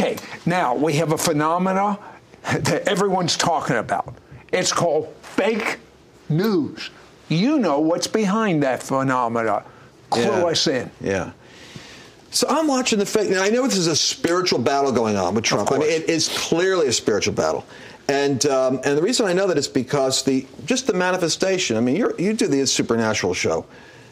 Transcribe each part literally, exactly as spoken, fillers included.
Okay, now we have a phenomena that everyone's talking about. It's called fake news. You know what's behind that phenomena. Clue yeah. us in. Yeah. So I'm watching the fake. Now, I know this is a spiritual battle going on with Trump. I mean, it is clearly a spiritual battle. And um, and the reason I know that is because the just the manifestation. I mean, you're, you do the supernatural show.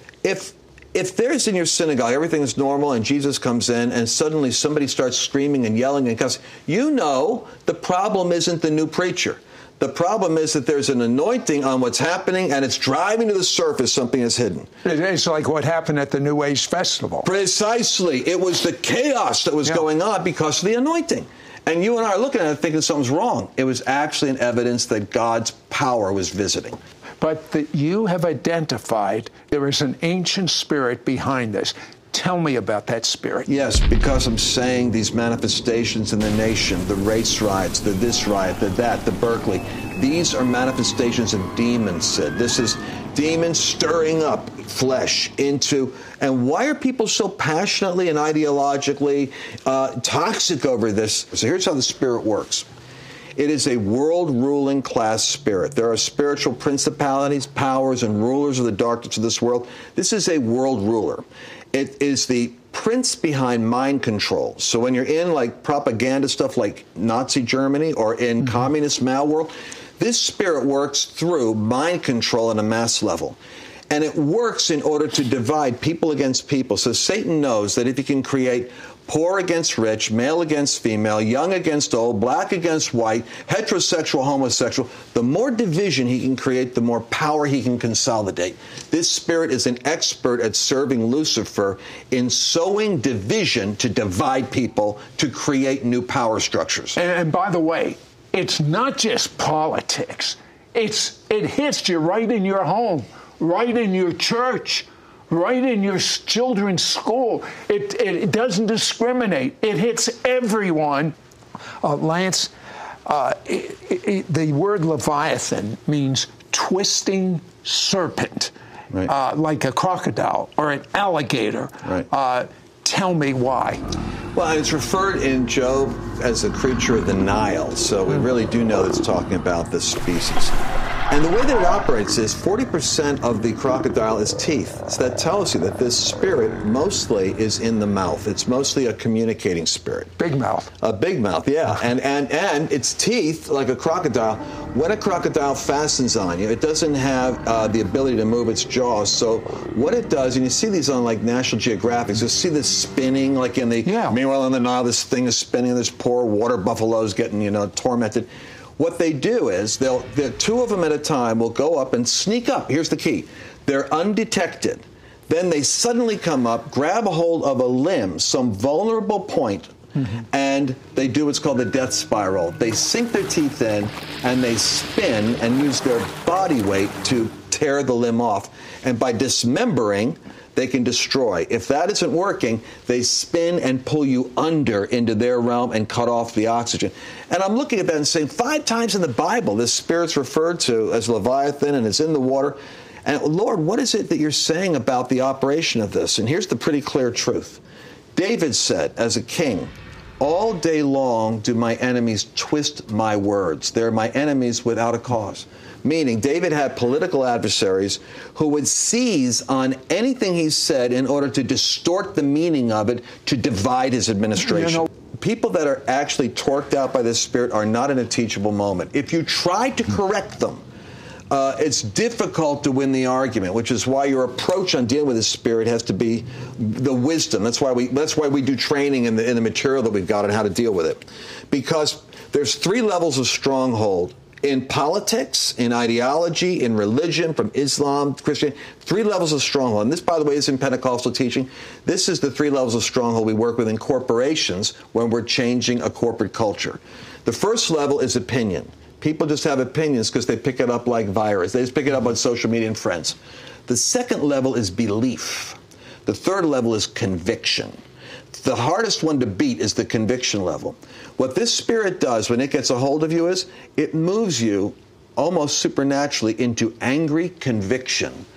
If if there's in your synagogue, everything is normal, and Jesus comes in, and suddenly somebody starts screaming and yelling and cussing, you know the problem isn't the new preacher. The problem is that there's an anointing on what's happening, and it's driving to the surface something that's hidden. It's like what happened at the New Age Festival. Precisely. It was the chaos that was yeah. going on because of the anointing. And you and I are looking at it thinking something's wrong. It was actually an evidence that God's power was visiting. But that you have identified there is an ancient spirit behind this. Tell me about that spirit. Yes, because I'm saying these manifestations in the nation, the race riots, the this riot, the that, the Berkeley, these are manifestations of demons, Sid. This is demons stirring up flesh into, and why are people so passionately and ideologically uh, toxic over this? So here's how the spirit works. It is a world-ruling class spirit. There are spiritual principalities, powers, and rulers of the darkness of this world. This is a world ruler. It is the prince behind mind control. So when you're in like propaganda stuff like Nazi Germany or in mm-hmm. communist Mao world, this spirit works through mind control on a mass level. And it works in order to divide people against people. So Satan knows that if he can create poor against rich, male against female, young against old, black against white, heterosexual, homosexual, the more division he can create, the more power he can consolidate. This spirit is an expert at serving Lucifer in sowing division to divide people, to create new power structures. And, and by the way, it's not just politics. It's it hits you right in your home, right in your church, right in your children's school. It, it, it doesn't discriminate. It hits everyone. Uh, Lance, uh, it, it, the word Leviathan means twisting serpent, right. uh, like a crocodile or an alligator. Right. Uh, tell me why. Well, it's referred in Job as the creature of the Nile, so we really do know it's talking about this species. And the way that it operates is forty percent of the crocodile is teeth. So that tells you that this spirit mostly is in the mouth. It's mostly a communicating spirit. Big mouth. A big mouth, yeah. And and and its teeth, like a crocodile, when a crocodile fastens on you, it doesn't have uh, the ability to move its jaws. So what it does, and you see these on like National Geographic, you'll see this spinning like in the, yeah. meanwhile in the Nile, this thing is spinning, and this poor water buffalo's getting, you know, tormented. What they do is, they'll, the two of them at a time will go up and sneak up. Here's the key. They're undetected. Then they suddenly come up, grab a hold of a limb, some vulnerable point, mm-hmm. and they do what's called the death spiral. They sink their teeth in, and they spin and use their body weight to tear the limb off. And by dismembering, they can destroy. If that isn't working, they spin and pull you under into their realm and cut off the oxygen. And I'm looking at that and saying, five times in the Bible, this spirit's referred to as Leviathan, and it's in the water. And Lord, what is it that you're saying about the operation of this? And here's the pretty clear truth. David said, as a king, all day long do my enemies twist my words. They're my enemies without a cause. Meaning, David had political adversaries who would seize on anything he said in order to distort the meaning of it, to divide his administration. You know, people that are actually torqued out by this spirit are not in a teachable moment. If you try to correct them, uh, it's difficult to win the argument, which is why your approach on dealing with this spirit has to be the wisdom. That's why we that's why we do training in the in the material that we've got on how to deal with it. Because there's three levels of stronghold. In politics, in ideology, in religion, from Islam, Christian, three levels of stronghold. And this, by the way, is in Pentecostal teaching. This is the three levels of stronghold we work with in corporations when we're changing a corporate culture. The first level is opinion. People just have opinions because they pick it up like virus. They just pick it up on social media and friends. The second level is belief. The third level is conviction. The hardest one to beat is the conviction level. What this spirit does when it gets a hold of you is it moves you almost supernaturally into angry conviction.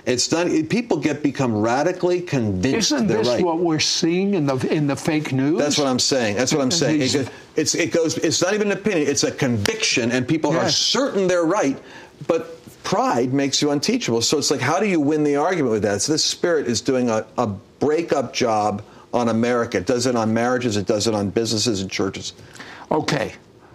It's not. People get become radically convinced. Isn't they're this right. what we're seeing in the in the fake news? That's what I'm saying. That's what I'm saying. It, it's it goes. It's not even an opinion. It's a conviction, and people yes. are certain they're right, but pride makes you unteachable. So it's like, how do you win the argument with that? So this spirit is doing a, a breakup job on America. It does it on marriages. It does it on businesses and churches. Okay,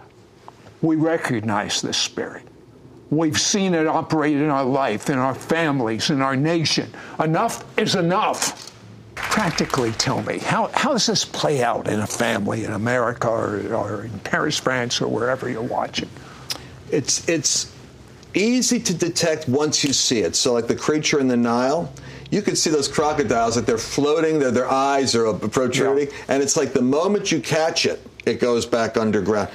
we recognize this spirit. We've seen it operate in our life, in our families, in our nation. Enough is enough. Practically tell me, how, how does this play out in a family in America or, or in Paris, France, or wherever you're watching? It's, it's easy to detect once you see it. So like the creature in the Nile, you can see those crocodiles, like they're floating, their, their eyes are protruding, yeah. and it's like the moment you catch it, it goes back underground.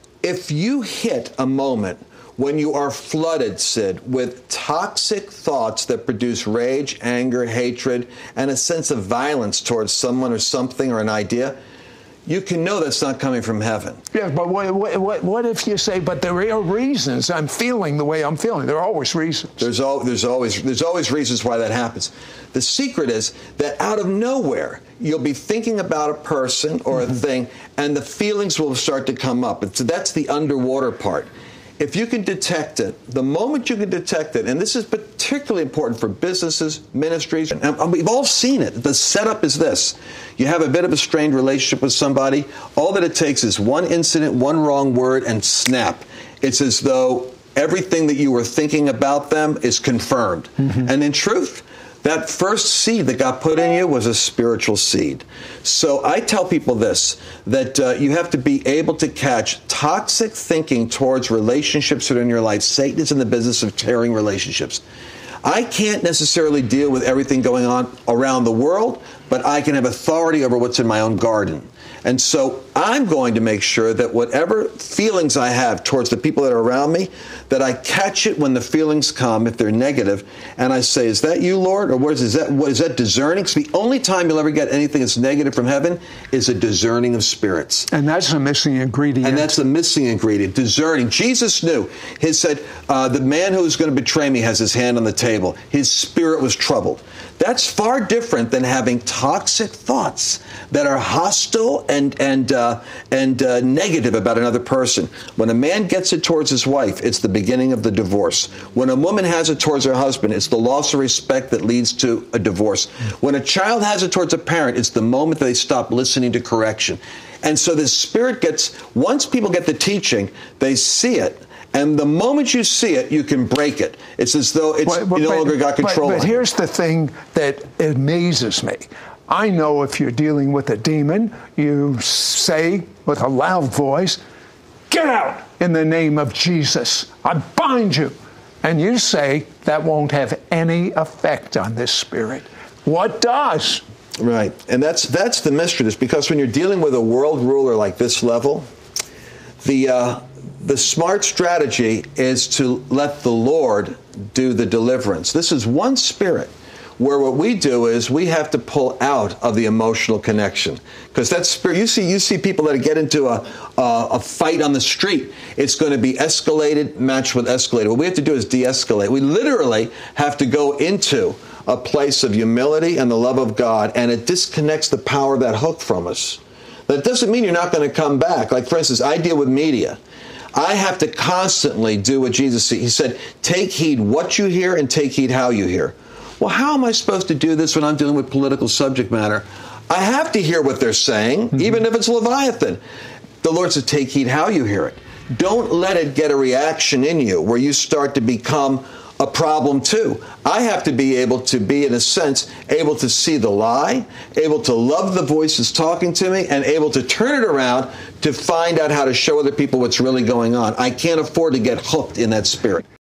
If you hit a moment when you are flooded, Sid, with toxic thoughts that produce rage, anger, hatred, and a sense of violence towards someone or something or an idea, you can know that's not coming from heaven. Yeah, but what, what, what if you say, but there are reasons I'm feeling the way I'm feeling? There are always reasons. There's, al- there's, always, there's always reasons why that happens. The secret is that out of nowhere, you'll be thinking about a person or mm-hmm. a thing, and the feelings will start to come up. So that's the underwater part. If you can detect it, the moment you can detect it, and this is particularly important for businesses, ministries, and we've all seen it. The setup is this. You have a bit of a strained relationship with somebody. All that it takes is one incident, one wrong word, and snap. It's as though everything that you were thinking about them is confirmed. Mm-hmm. And in truth, that first seed that got put in you was a spiritual seed. So I tell people this, that uh, you have to be able to catch toxic thinking towards relationships that are in your life. Satan is in the business of tearing relationships. I can't necessarily deal with everything going on around the world, but I can have authority over what's in my own garden. And so I'm going to make sure that whatever feelings I have towards the people that are around me, that I catch it when the feelings come, if they're negative, and I say, is that you, Lord? Or what is, is that what is that discerning? So the only time you'll ever get anything that's negative from heaven is a discerning of spirits. And that's the missing ingredient. And that's the missing ingredient, discerning. Jesus knew. He said, uh, the man who is going to betray me has his hand on the table. His spirit was troubled. That's far different than having toxic thoughts that are hostile and and uh, and uh, negative about another person. When a man gets it towards his wife, it's the beginning of the divorce. When a woman has it towards her husband, it's the loss of respect that leads to a divorce. When a child has it towards a parent, it's the moment they stop listening to correction. And so the spirit gets, once people get the teaching, they see it. And the moment you see it, you can break it. It's as though it's, but, but, you no longer got control. But, but here's the thing that amazes me. I know if you're dealing with a demon, you say with a loud voice, get out in the name of Jesus. I bind you. And you say that won't have any effect on this spirit. What does? Right. And that's that's the mystery. It's because when you're dealing with a world ruler like this level, the... Uh, The smart strategy is to let the Lord do the deliverance. This is one spirit where what we do is we have to pull out of the emotional connection. Because that spirit, you see, you see people that get into a, a, a fight on the street. It's going to be escalated, matched with escalated. What we have to do is de-escalate. We literally have to go into a place of humility and the love of God, and it disconnects the power of that hook from us. That doesn't mean you're not going to come back. Like, for instance, I deal with media. I have to constantly do what Jesus said. He said, take heed what you hear and take heed how you hear. Well, how am I supposed to do this when I'm dealing with political subject matter? I have to hear what they're saying, mm-hmm. even if it's Leviathan. The Lord said, take heed how you hear it. Don't let it get a reaction in you where you start to become a problem too. I have to be able to be, in a sense, able to see the lie, able to love the voices talking to me, and able to turn it around to find out how to show other people what's really going on. I can't afford to get hooked in that spirit.